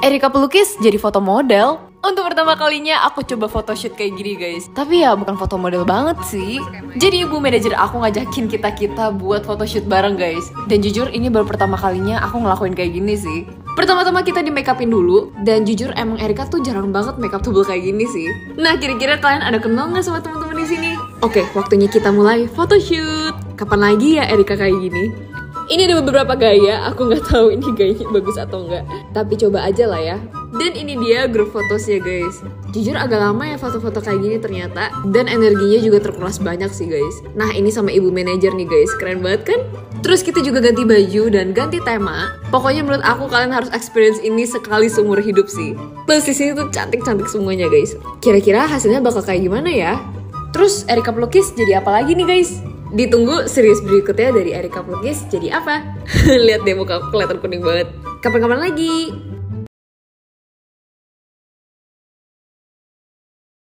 Erika pelukis jadi foto model. Untuk pertama kalinya aku coba photoshoot kayak gini guys. Tapi ya bukan foto model banget sih. Jadi ibu manajer aku ngajakin kita buat photoshoot bareng guys. Dan jujur ini baru pertama kalinya aku ngelakuin kayak gini sih. Pertama-tama kita di make upin dulu. Dan jujur emang Erika tuh jarang banget make up tebel kayak gini sih. Nah kira-kira kalian ada kenal nggak sama teman-teman di sini? Oke, waktunya kita mulai photoshoot. Kapan lagi ya Erika kayak gini? Ini ada beberapa gaya, aku nggak tahu ini gayanya bagus atau enggak. Tapi coba aja lah ya. Dan ini dia grup fotosnya guys. Jujur agak lama ya foto-foto kayak gini ternyata. Dan energinya juga terkuras banyak sih guys. Nah ini sama ibu manajer nih guys, keren banget kan? Terus kita juga ganti baju dan ganti tema. Pokoknya menurut aku kalian harus experience ini sekali seumur hidup sih. Plus di sini tuh cantik-cantik semuanya guys. Kira-kira hasilnya bakal kayak gimana ya? Terus Erika pelukis jadi apa lagi nih guys? Ditunggu series berikutnya dari Erika pelukis jadi apa? Lihat deh muka kelihatan kuning banget. Kapan-kapan lagi.